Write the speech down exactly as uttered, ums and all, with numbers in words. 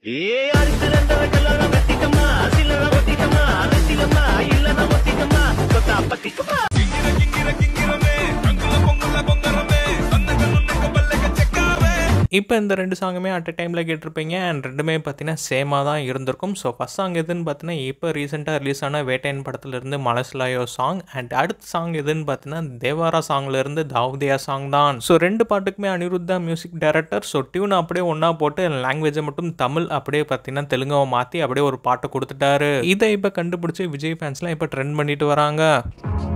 இப்போ இந்த ரெண்டு சாங்குமே அட் அ டைமில் கேட்டிருப்பீங்க அண்ட் ரெண்டுமே பார்த்தீங்கன்னா சேமாக தான் இருந்திருக்கும். ஸோ ஃபஸ்ட் சாங் எதுன்னு பார்த்தீங்கன்னா இப்போ ரீசெண்டாக ரிலீஸ் ஆன வேட்டையன் படத்துலேருந்து மனசிலாயோ சாங் அண்ட் அடுத்த சாங் எதுன்னு பார்த்தீங்கன்னா தேவாரா சாங்லேருந்து தாவூதியா சாங் தான். ஸோ ரெண்டு பாட்டுக்குமே அனிருத் தான் மியூசிக் டைரக்டர். ஸோ டியூன் அப்படியே ஒன்றா போட்டு லாங்குவேஜை மட்டும் தமிழ் அப்படியே பார்த்தீங்கன்னா தெலுங்காவை மாற்றி அப்படியே ஒரு பாட்டை கொடுத்துட்டாரு. இதை இப்போ கண்டுபிடிச்சி விஜய் ஃபேன்ஸ்லாம் இப்போ ட்ரெண்ட் பண்ணிட்டு வராங்க.